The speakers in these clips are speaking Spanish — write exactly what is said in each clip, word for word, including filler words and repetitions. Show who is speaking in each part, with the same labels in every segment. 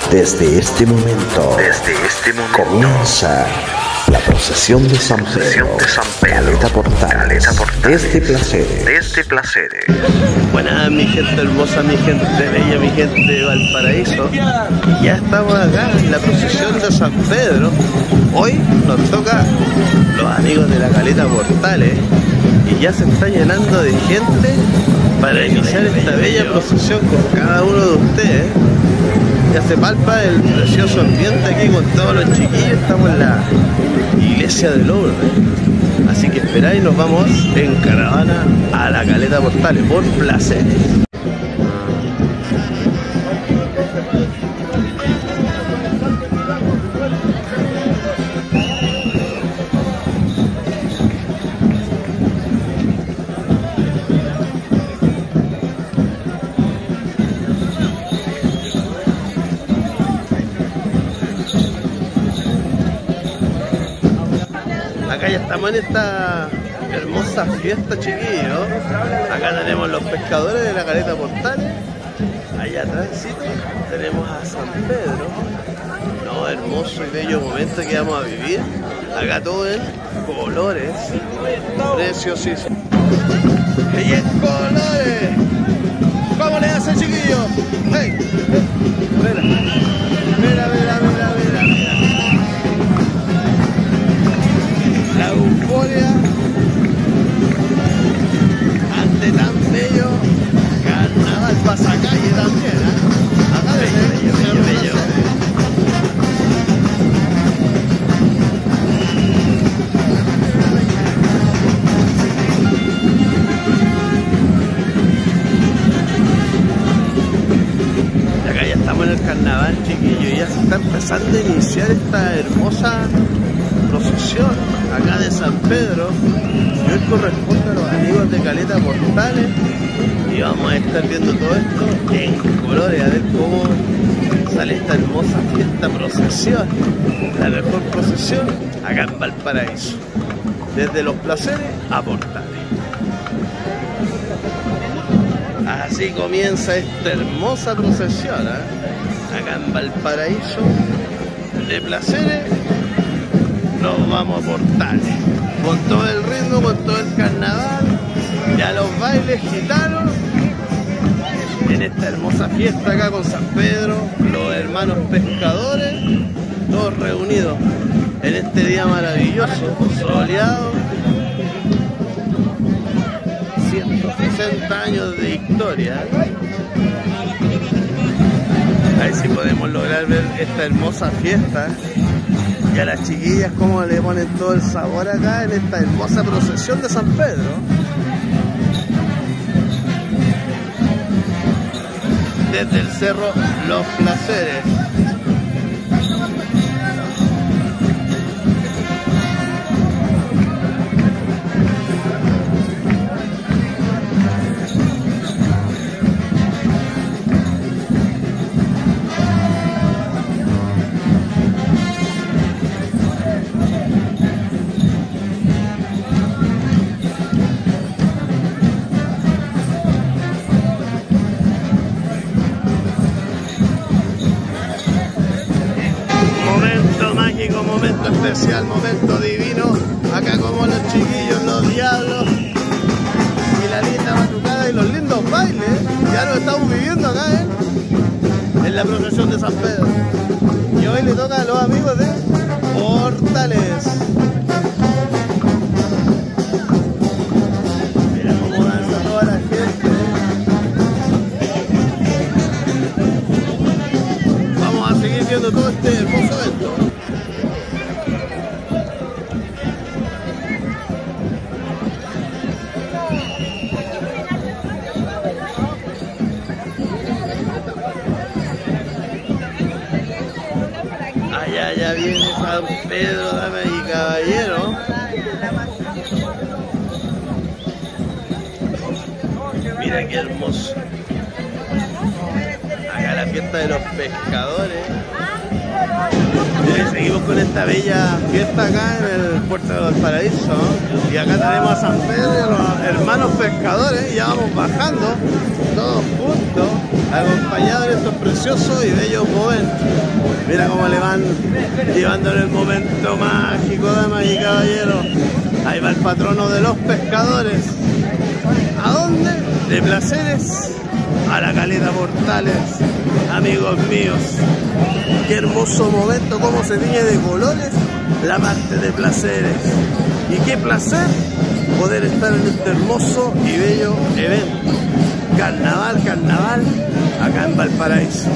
Speaker 1: Desde este momento,
Speaker 2: Desde este momento
Speaker 1: comienza la procesión de San Pedro,
Speaker 2: de San Pedro,
Speaker 1: Caleta Portales,
Speaker 2: Caleta Portales,
Speaker 1: desde Placeres.
Speaker 2: Desde Placeres.
Speaker 3: Buenas, mi gente hermosa, mi gente bella, mi gente de Valparaíso. Ya estamos acá en la procesión de San Pedro. Hoy nos toca los amigos de la Caleta Portales y ya se está llenando de gente para iniciar esta bella procesión con cada uno de ustedes. Ya se palpa el precioso ambiente aquí con todos los chiquillos. Estamos en la iglesia de Lourdes, así que esperáis, nos vamos en caravana a la Caleta Portales por Placeres. Acá ya estamos en esta hermosa fiesta, chiquillos. Acá tenemos los pescadores de la Caleta Portales. Allá atrás tenemos a San Pedro. No, hermoso y bello momento que vamos a vivir. Acá todo en colores. Preciosísimo. ¡Y en colores! ¿Cómo le hace, chiquillo? ¡Hey! Mira, mira, mira, mira, mira, mira. La euforia ante tan bello carnaval pasacalle también, ¿eh? Acá de bello, bello, bello. Y acá ya estamos en el carnaval, chiquillos, y ya se está empezando a iniciar esta hermosa procesión acá de San Pedro. Y hoy corresponde a los amigos de Caleta Portales y vamos a estar viendo todo esto en colores, a ver cómo sale esta hermosa fiesta procesión, la mejor procesión acá en Valparaíso, desde los Placeres a Portales. Así comienza esta hermosa procesión, ¿eh? Acá en Valparaíso, de Placeres nos vamos a Portales, con todo el ritmo, con todo el carnaval, ya los bailes gitanos, en esta hermosa fiesta acá con San Pedro, los hermanos pescadores, todos reunidos en este día maravilloso, soleado, ciento sesenta años de historia. A ver si podemos lograr ver esta hermosa fiesta. Y a las chiquillas como le ponen todo el sabor acá en esta hermosa procesión de San Pedro. Desde el cerro Los Placeres. Momento especial, momento divino, acá como los chiquillos, los diablos y la linda batucada y los lindos bailes, ya lo estamos viviendo acá ¿eh? en la procesión de San Pedro. Y hoy le toca a los amigos de Portales. Mira cómo danza toda la gente. Vamos a seguir viendo todo este hermoso evento. Allá, ya viene San Pedro, damas y caballeros. Mira qué hermoso. Acá la fiesta de los pescadores. Y seguimos con esta bella fiesta acá en el puerto de Valparaíso. Y acá tenemos a San Pedro y a los hermanos pescadores. Y ya vamos bajando todos juntos. acompañado en estos preciosos y bellos momentos. Mira cómo le van llevando en el momento mágico, damas y caballeros. Ahí va el patrono de los pescadores. ¿A dónde? De Placeres a la Caleta Portales, amigos míos. Qué hermoso momento, cómo se tiñe de colores la parte de Placeres. Y qué placer poder estar en este hermoso y bello evento. Carnaval, carnaval, acá en Valparaíso.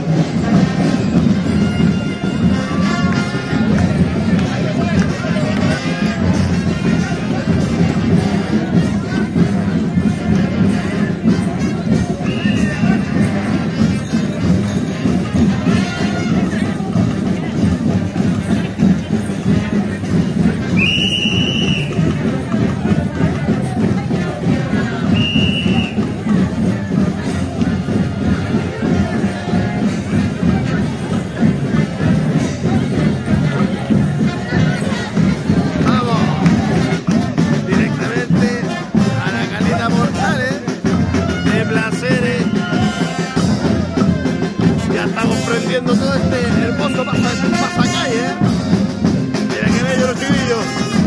Speaker 3: Todo este hermoso pasacalle. Mira que bello los chiquillos.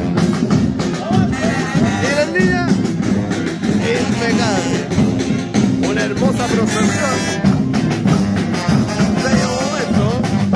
Speaker 3: Miren, niña, impecable. Una hermosa procesión. Bello momento.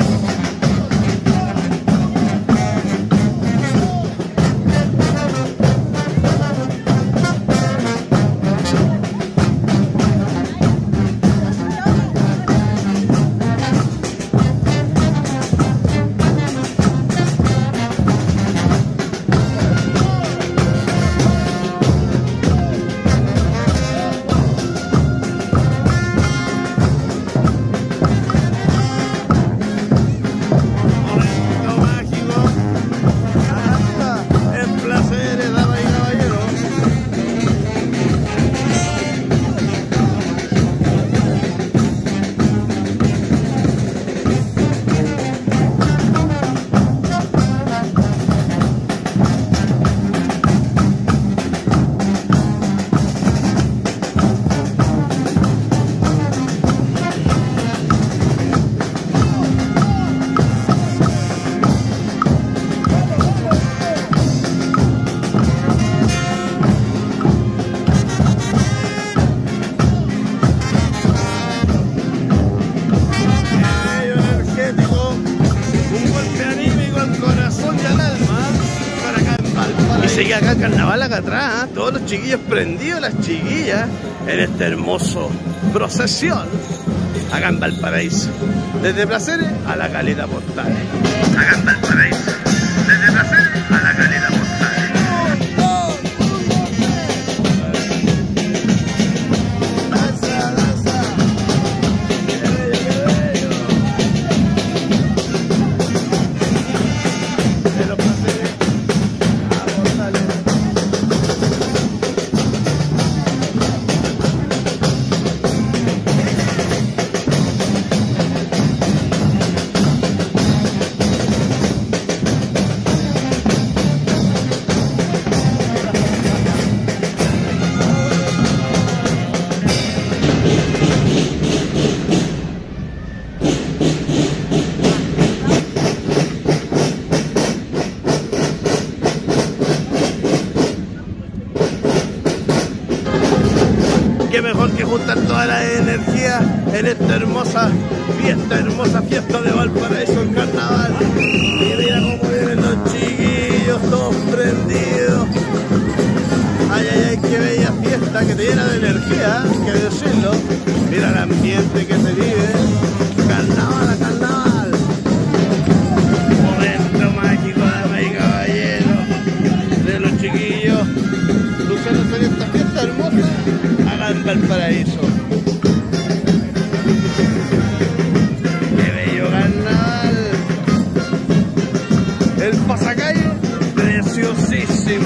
Speaker 3: Sigue acá el carnaval acá atrás, ¿eh? Todos los chiquillos prendidos, las chiquillas, en esta hermoso procesión acá en Valparaíso. Desde Placeres a la Caleta Portales. Acá en Valparaíso. Desde Placeres a la Caleta Portales. Qué mejor que juntar toda la energía en esta hermosa fiesta, hermosa fiesta de Valparaíso en carnaval. Y mira cómo vienen los chiquillos, todos prendidos. Ay, ay, ay, qué bella fiesta que te llena de energía, hay que decirlo. Mira el ambiente que se vive. Carnaval a carnaval. Momento mágico, damas y caballeros, de los chiquillos luciéndose en esta fiesta hermosa acá en Valparaíso. ¡Qué bello carnaval! El pasacalle preciosísimo.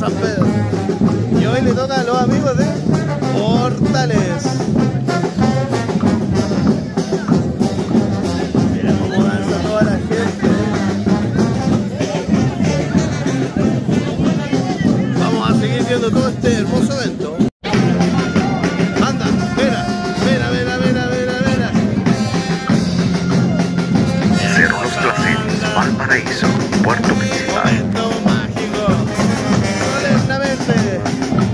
Speaker 3: San Pedro. Y hoy le toca a los amigos de Portales. Mira cómo danza toda la gente. Vamos a seguir viendo todo este hermoso evento. Anda, mira, mira, mira, mira, mira, mira.
Speaker 2: Cerro Los Placeres, Valparaíso, puerto principal.
Speaker 3: Momento mágico. Solemnemente.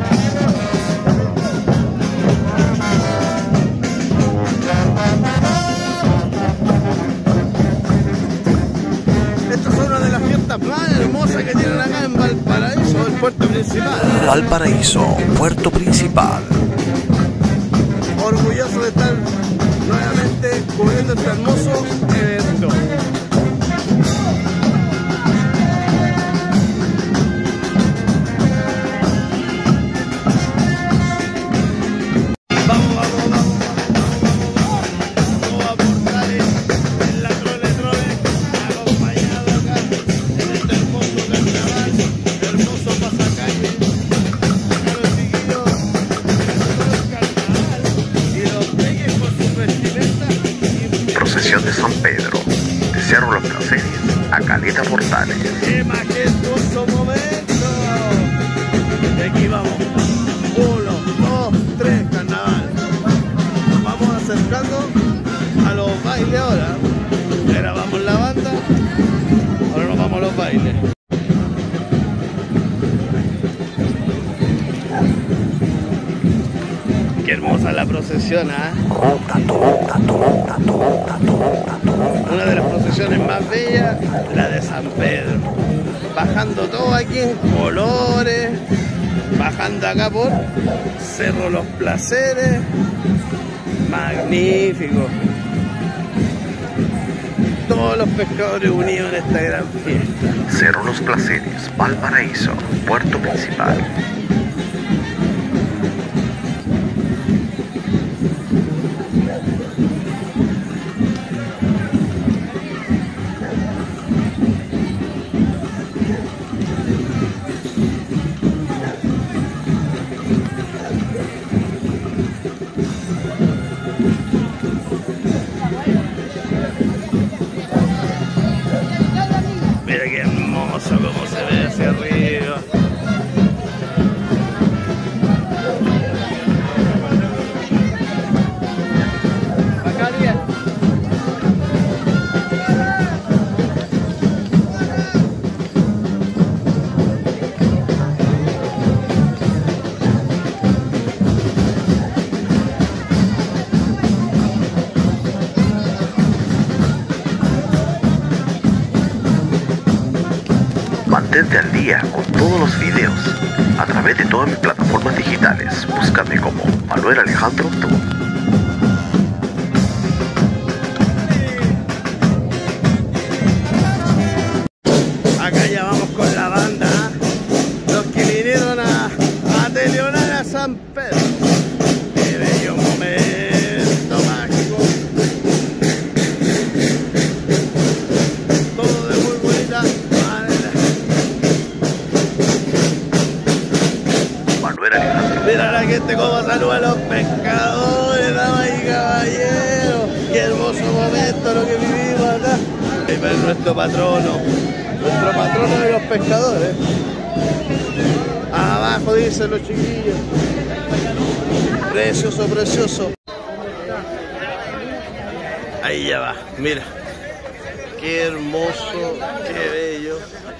Speaker 3: Esta es una de las fiestas más hermosas que tienen acá en Valparaíso, el puerto principal.
Speaker 1: Valparaíso, puerto principal.
Speaker 3: Orgulloso de estar nuevamente cubriendo este hermoso evento. Vamos, vamos, vamos, vamos, vamos a Portales en la Trole Trole, acompañado acá en este hermoso carnaval, hermoso pasacalle. Acá los chiquillos, el carnaval y los peques con sus vestimentas.
Speaker 2: Procesión de San Pedro, de Cerro Los Placeres a Caleta Portales.
Speaker 3: ¡Qué majestuoso momento! Y aquí vamos. Uno, dos, tres, carnaval. Nos vamos acercando a los bailes ahora. Grabamos la banda, ahora nos vamos a los bailes. Qué hermosa la procesión, ¿ah? Una de las procesiones más bellas, la de San Pedro. Bajando todo aquí en colores, bajando acá por Cerro Los Placeres. Magnífico. Todos los pescadores unidos en esta gran fiesta.
Speaker 2: Cerro Los Placeres, Valparaíso, puerto principal.
Speaker 3: Mira qué hermoso como se ve hacia arriba. Acá bien.
Speaker 2: Mantente al día con todos los videos a través de todas mis plataformas digitales. Búscame como Manuel Alejandro Tour.
Speaker 3: Acá ya vamos con la banda, los que vinieron a, a teleonar a San Pedro. Qué bello momento mágico. Todo de muy bonita manera.
Speaker 2: Manuel Alejandro.
Speaker 3: Mira la gente cómo saluda a los pescadores, damas y caballeros. Qué hermoso momento lo que vivimos acá. Y ver nuestro patrono, nuestro patrono de los pescadores. Abajo dicen los chiquillos. Precioso, precioso. Ahí ya va, mira. Qué hermoso, qué bello.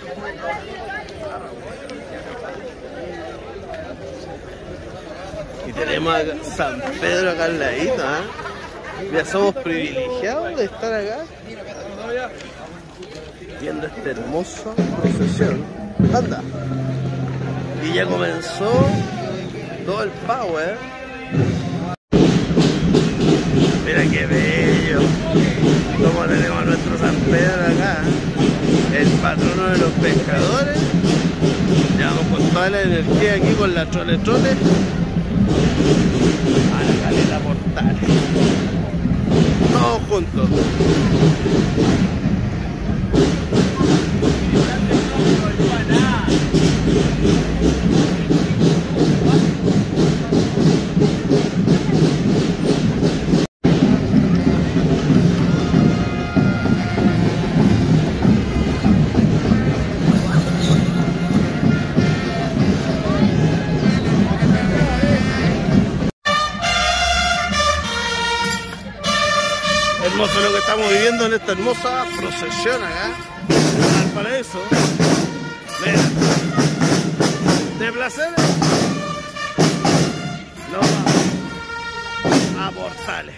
Speaker 3: Y tenemos a San Pedro acá al ladito, ¿eh? Ya somos privilegiados de estar acá viendo esta hermosa procesión. Anda. Y ya comenzó todo el power. Mira qué bello. Como tenemos a nuestro San Pedro acá, el patrono de los pescadores. Ya vamos con toda la energía aquí con la Trole Trole a la Caleta Portales. Todos juntos. hermoso lo que estamos viviendo en esta hermosa procesión acá en Valparaíso. Mira, de Placeres nos vamos a Portales.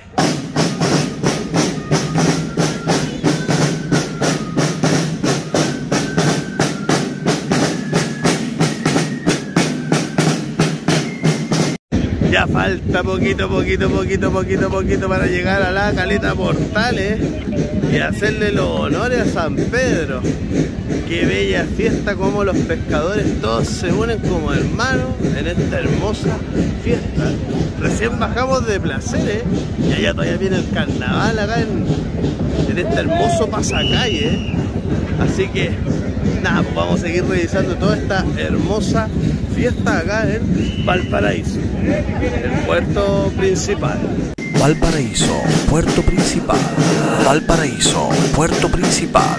Speaker 3: Ya falta poquito, poquito, poquito, poquito, poquito para llegar a la Caleta Portales y hacerle los honores a San Pedro. Qué bella fiesta, como los pescadores todos se unen como hermanos en esta hermosa fiesta. Recién bajamos de Placeres y allá todavía viene el carnaval acá en, en este hermoso pasacalle. Así que nada, pues vamos a seguir revisando toda esta hermosa fiesta acá en Valparaíso, el puerto principal.
Speaker 1: Valparaíso, puerto principal. Valparaíso, puerto principal.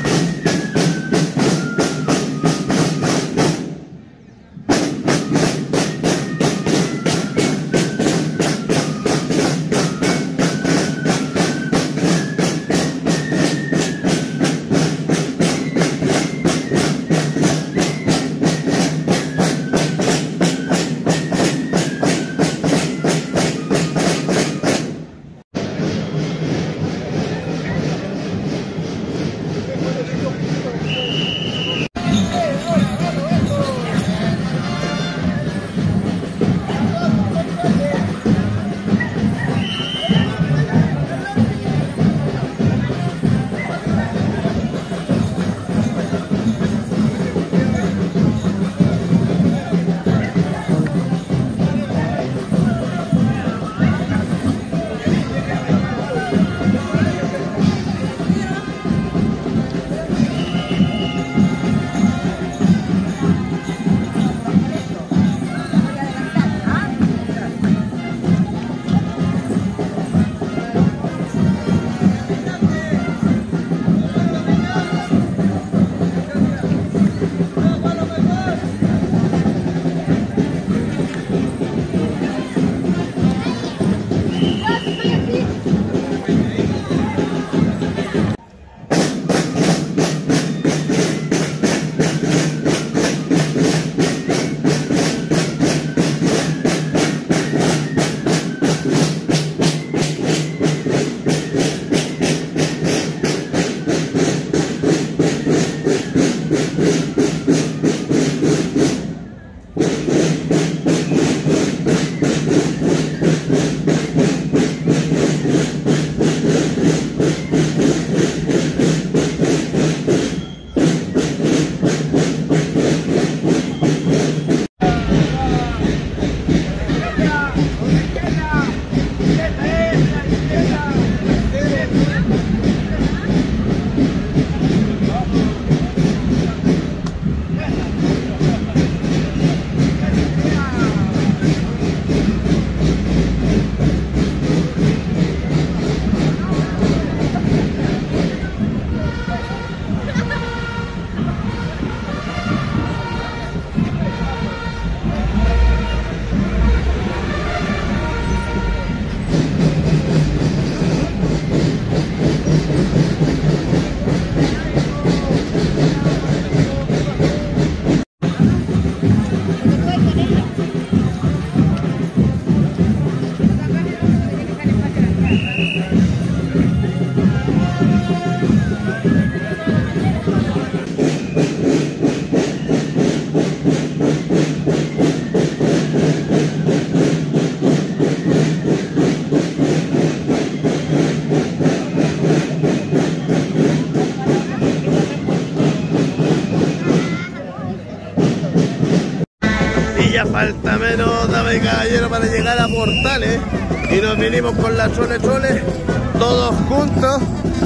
Speaker 3: Falta menos, damas y caballeros, para llegar a Portales y nos vinimos con la Chole Chole todos juntos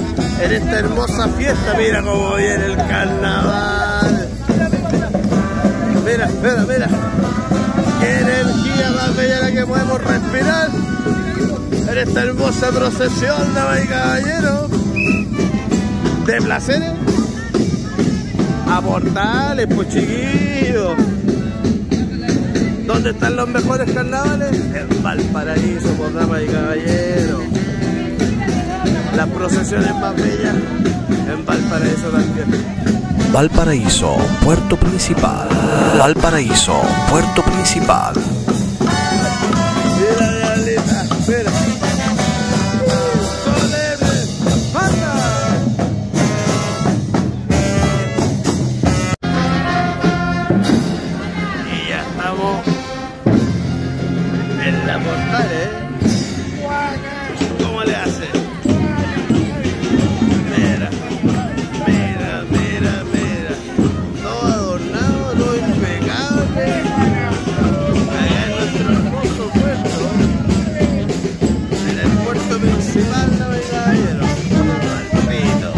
Speaker 3: en esta hermosa fiesta. Mira cómo viene el carnaval. Mira, mira, mira. Qué energía más bella la que podemos respirar en esta hermosa procesión, damas y caballeros, de Placeres a Portales, pues chiquillos. ¿Dónde están los mejores carnavales? En Valparaíso, por damas y caballeros. las procesiones más bellas en Valparaíso también.
Speaker 1: Valparaíso, puerto principal. Valparaíso, puerto principal.
Speaker 3: Mira, diablita, mira. ¡Solemne! ¡Anda! Y ya estamos en la portal, ¿eh? ¿Cómo le hace? Mira, mira, mira, mira. Todo adornado, todo impecable. Acá en nuestro hermoso puerto. En el puerto principal, ¿no, caballero? Maldito.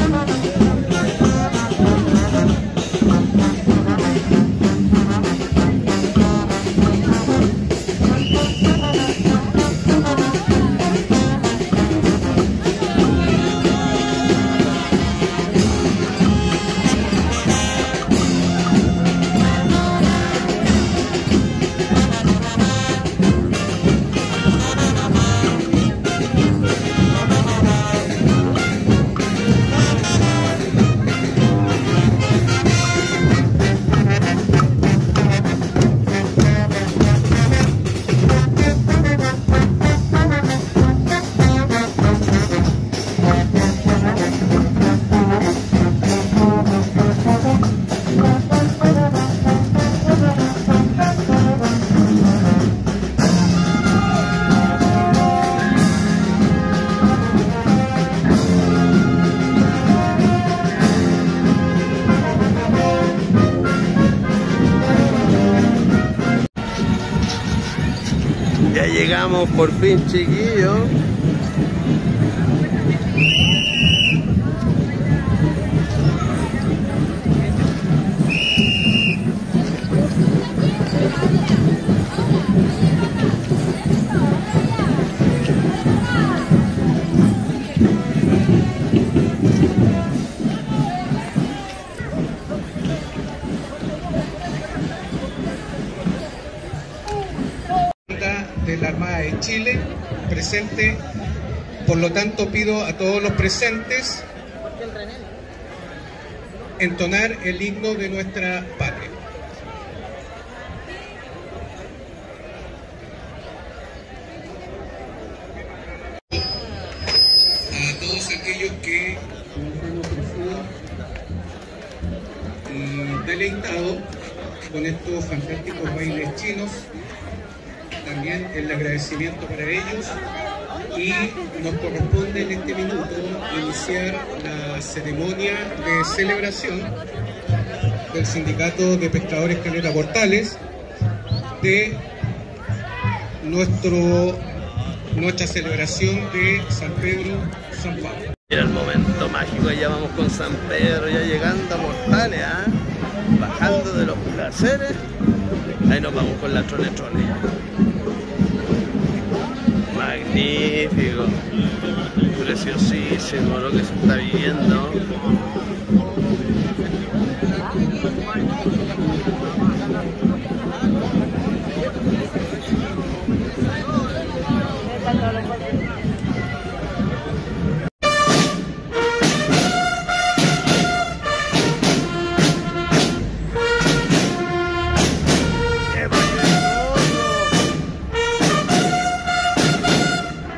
Speaker 3: Ya llegamos por fin, chiquillos.
Speaker 4: De la Armada de Chile presente, por lo tanto pido a todos los presentes entonar el himno de nuestra patria. A todos aquellos que nos han ofrecido y deleitado con estos fantásticos bailes chinos, también el agradecimiento para ellos, y nos corresponde en este minuto iniciar la ceremonia de celebración del Sindicato de Pescadores Caleta Portales de nuestro, nuestra celebración de San Pedro, San Pablo.
Speaker 3: Era el momento mágico, ya vamos con San Pedro, ya llegando a Portales, ¿eh? Bajando de los placeres, ahí nos vamos con la trone trone. Magnífico, preciosísimo lo que se está viviendo.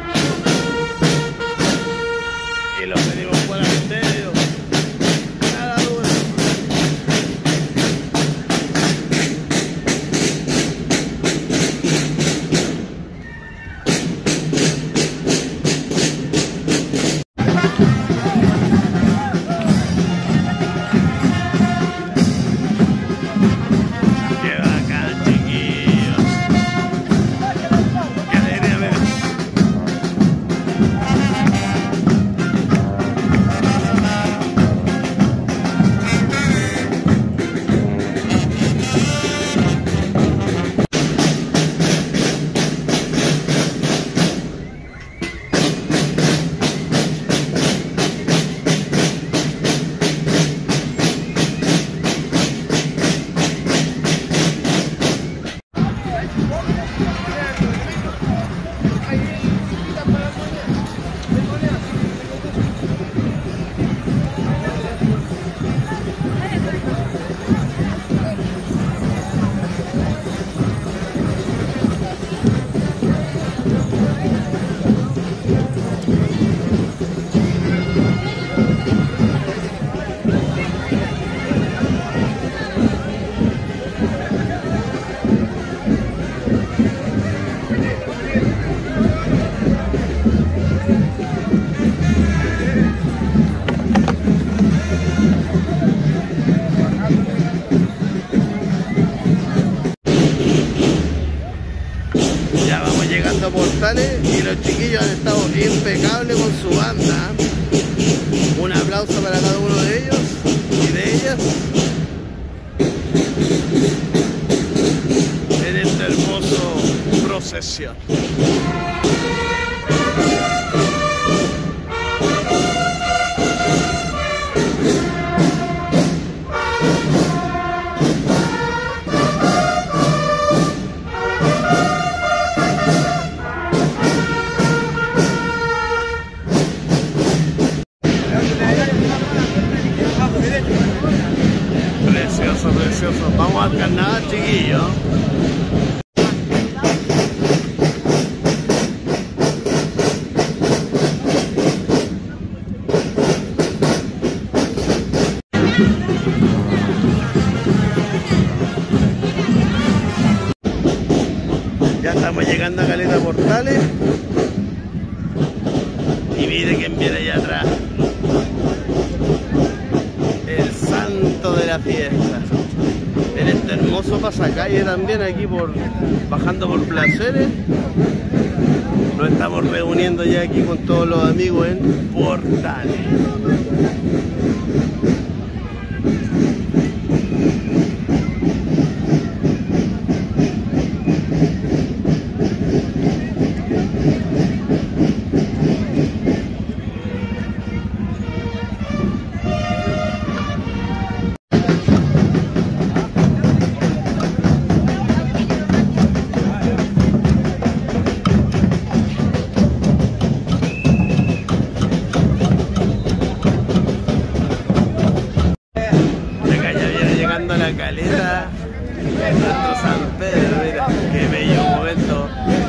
Speaker 3: Y lo pedimos por el medio. los chiquillos han estado impecables con su banda. Un aplauso para cada uno de ellos y de ellas en esta hermosa procesión. Precioso, precioso. Vamos al carnaval, chiquillos. Ya estamos llegando a Caleta Portales. Y mire quién viene allá atrás. El santo de la fiesta. En este hermoso pasacalle también, aquí por bajando por Placeres. Nos estamos reuniendo ya aquí con todos los amigos en Portales. La caleta, nuestro San Pedro, mira, qué bello momento.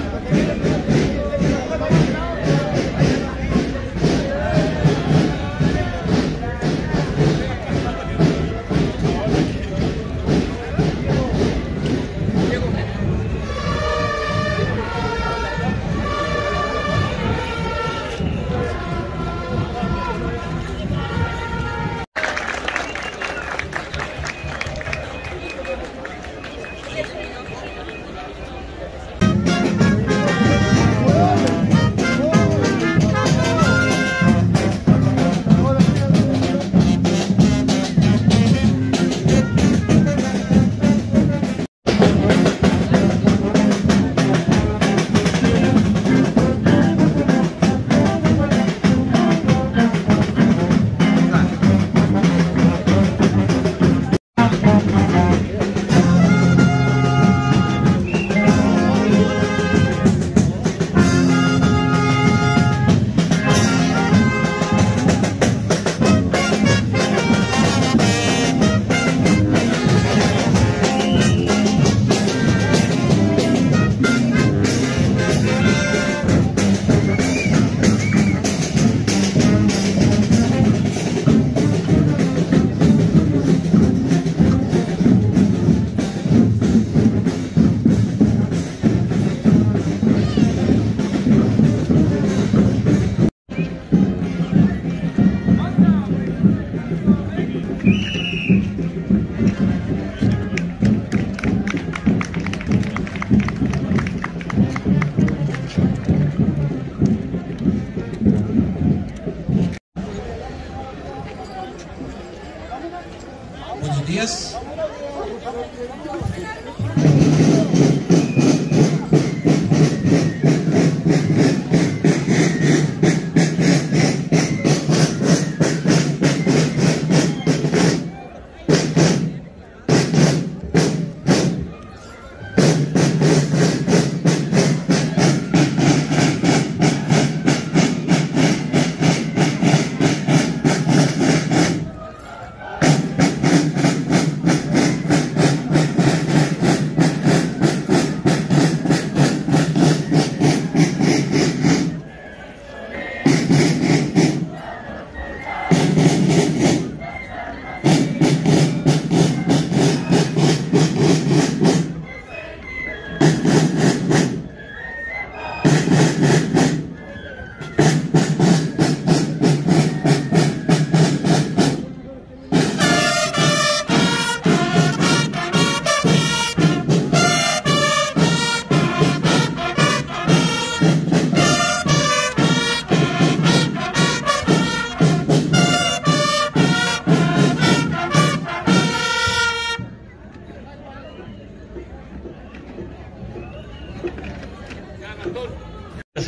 Speaker 4: Buenos días.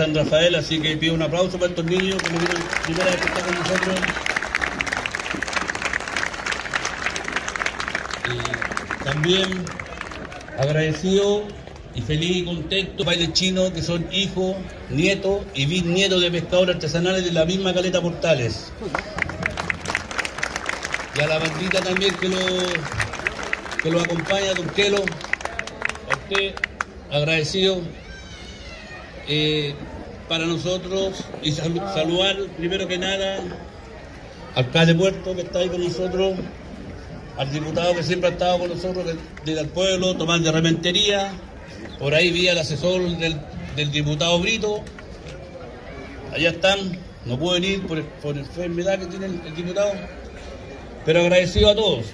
Speaker 5: San Rafael, así que pido un aplauso para estos niños que nos vieron primera vez que están con nosotros. Y también agradecido y feliz y contento bailes chinos que son hijos, nietos y bisnietos de pescadores artesanales de la misma Caleta Portales. Y a la bandita también que lo, que lo acompaña, don Kelo, a usted agradecido. Eh, para nosotros y sal saludar primero que nada al alcalde de Puerto que está ahí con nosotros, al diputado que siempre ha estado con nosotros del, del pueblo, Tomás de Rementería, por ahí vi al asesor del, del diputado Brito, allá están, no pueden ir por, por enfermedad que tiene el, el diputado, pero agradecido a todos.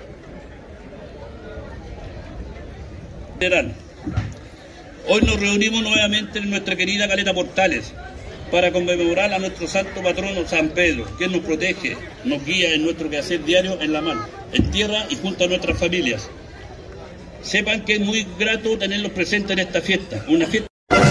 Speaker 5: Hoy nos reunimos nuevamente en nuestra querida Caleta Portales para conmemorar a nuestro santo patrono San Pedro, quien nos protege, nos guía en nuestro quehacer diario en la mar, en tierra y junto a nuestras familias. Sepan que es muy grato tenerlos presentes en esta fiesta, una fiesta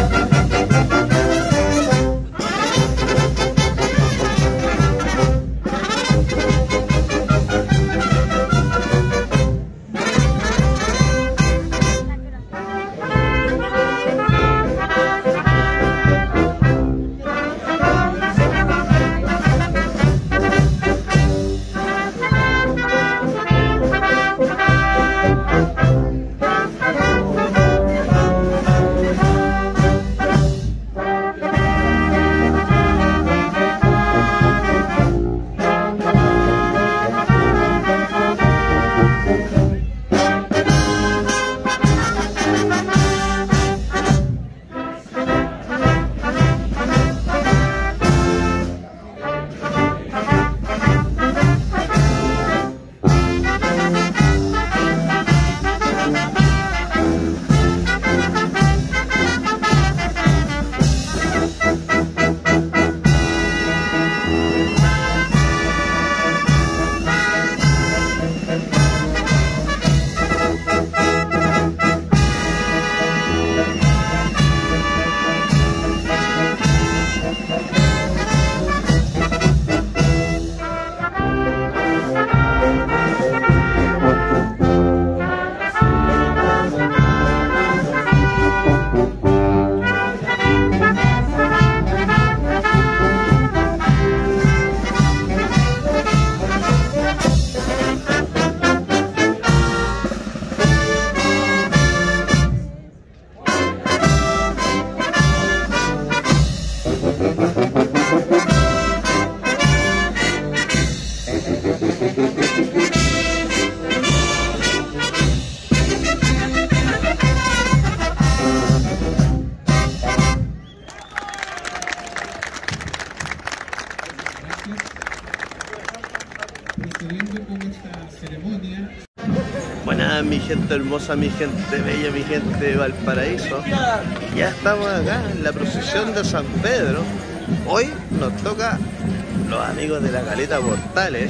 Speaker 3: Buenas, mi gente hermosa, mi gente bella, mi gente de Valparaíso. Ya estamos acá en la procesión de San Pedro. Hoy nos toca los amigos de la Caleta Portales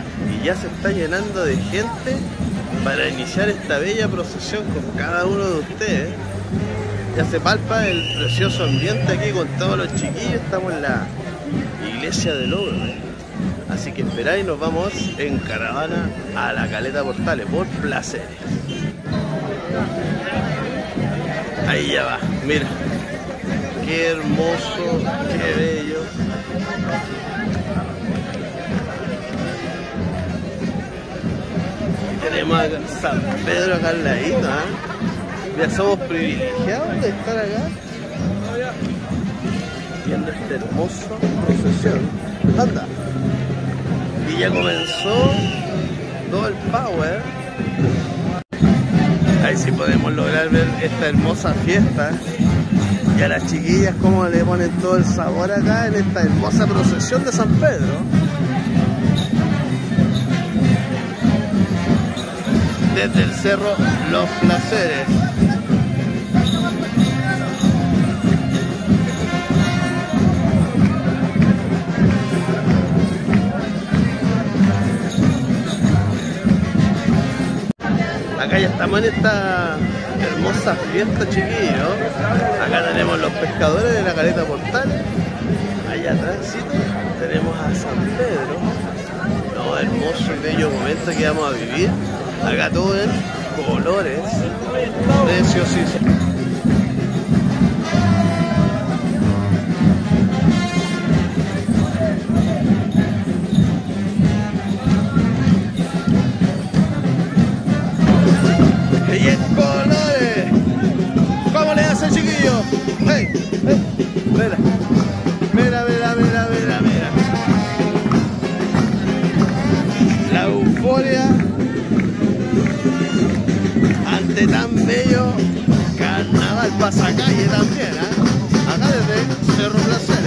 Speaker 3: y ya se está llenando de gente para iniciar esta bella procesión con cada uno de ustedes. Ya se palpa el precioso ambiente aquí con todos los chiquillos. Estamos en la iglesia de Lourdes. Así que esperáis, nos vamos en caravana a la Caleta Portales por placeres. Ahí ya va, mira. Qué hermoso, qué bello. Y tenemos a San Pedro acá al ladito, ¿eh? Ya somos privilegiados de estar acá viendo esta hermosa procesión. Anda. Y ya comenzó todo el power. Ahí sí podemos lograr ver esta hermosa fiesta. Y a las chiquillas como le ponen todo el sabor acá en esta hermosa procesión de San Pedro. Desde el cerro Los Placeres. Acá ya estamos en esta hermosa fiesta, chiquillos. Acá tenemos los pescadores de la Caleta Portales. Allá atrás tenemos a San Pedro. No, hermoso y bello momento que vamos a vivir. Acá todo en colores. Preciosísimo. Y en colores. ¿Cómo le hace, chiquillo? ¡Hey! ¡Hey! Mira. Mira, mira, mira, mira, mira. La euforia ante tan bello carnaval pasacalle también, ¿eh? Acá desde Cerro Placeres.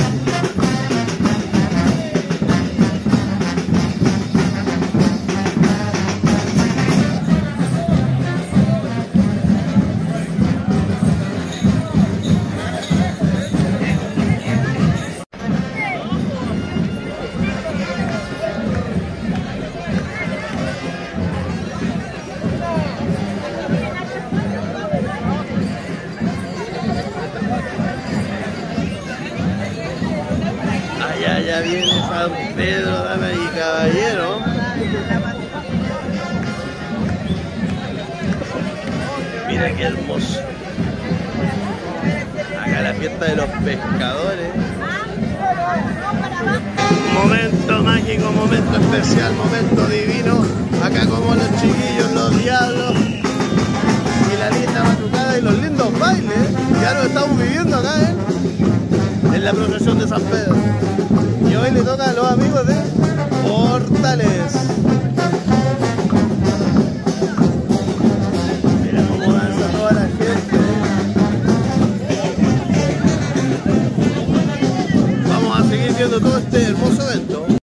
Speaker 3: Ya viene San Pedro, damas y caballeros. Mira qué hermoso. Acá la fiesta de los pescadores. Momento mágico, momento especial, momento divino. Acá como los chiquillos, los diablos y la linda batucada y los lindos bailes. Ya lo estamos viviendo acá, ¿eh? En la procesión de San Pedro. Y hoy le toca a los amigos de Portales.